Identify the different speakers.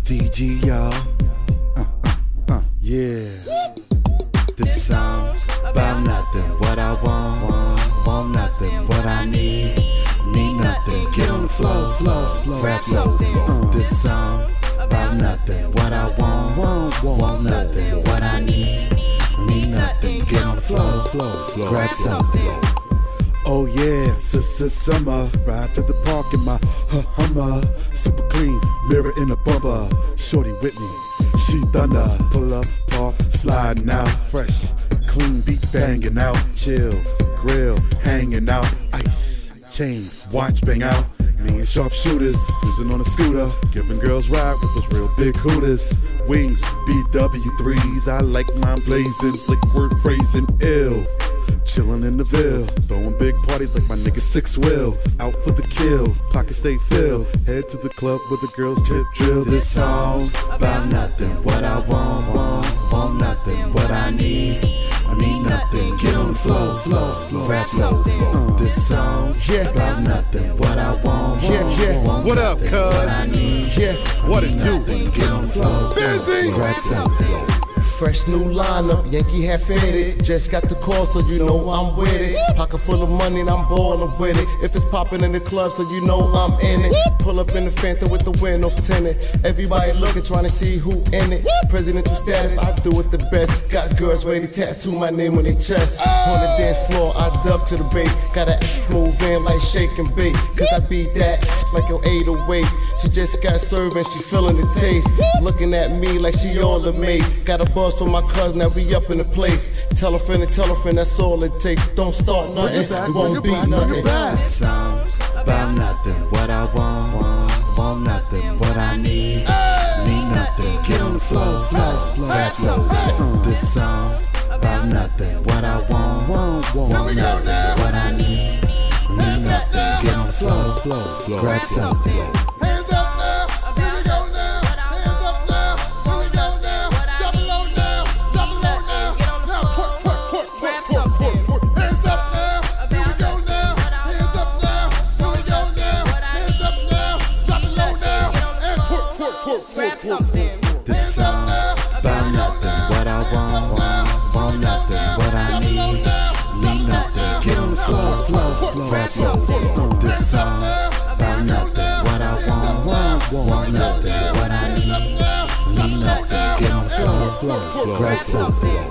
Speaker 1: DG, y'all. Yeah. This song's about nothing. What I want nothing. What I need nothing. Get on the flow, rap slow. This song's about nothing. What I want nothing. What I need nothing. Get on the flow, grab something. Oh yeah, summer. Ride to the park in my Hummer. Super clean, mirror in a bumper. Shorty with me, she thunder. Pull up, park, sliding out. Fresh, clean beat banging out. Chill, grill, hanging out. Ice, chain, watch bang out. Me and sharpshooters, cruising on a scooter. Giving girls ride with those real big hooters. Wings, BW3s, I like mine blazing. Slick word phrasing, ill. Chillin' in the Ville, throwing big parties like my nigga Six Will. Out for the kill, pockets stay filled. Head to the club where the girls tip drill. This song's about nothing. What I want nothing. What I need nothing. Get on the flow, rap slow. This song's about nothing. What I want
Speaker 2: what up, cuz?
Speaker 1: What I need
Speaker 2: what it do?
Speaker 1: Get on the flow,
Speaker 2: Busy.
Speaker 1: rap something.
Speaker 3: Fresh new lineup, Yankee hat faded. Just got the call, so you know I'm with it. Pocket full of money and I'm ballin' with it. If it's poppin' in the club, so you know I'm in it. Pull up in the Fanta with the windows tinted. Everybody looking, trying to see who in it. Presidential status, I do it the best. Got girls ready to tattoo my name on their chest. On the dance floor, I dub to the bass. Gotta move in like shake and bake. Cause I beat that like your 808. She just got served and she feeling the taste. Looking at me like she all the mates. Got a buzz for my cousin, now we up in the place. Tell a friend, that's all it takes. Don't start nothing, it won't be nothing.
Speaker 1: This song's about nothing. What I want nothing. What I need nothing. Get on the flow, rap slow. This song's about nothing. What I want nothing. What I need nothing. Get on the flow, grab something.
Speaker 2: Hands up now, here we go now. Hands up now, here we go now. Drop it low now, drop it low now. Now twerk. Hands up now, here we go now. Hands up now, here we go now. Hands up now, drop it low now. And twerk.
Speaker 1: This song's about nothing. What I want nothing. What I need nothing. Get on the flow, rap slow. This song about nothing. What I want nothing. What I need nothing. Get on the flow, grab something.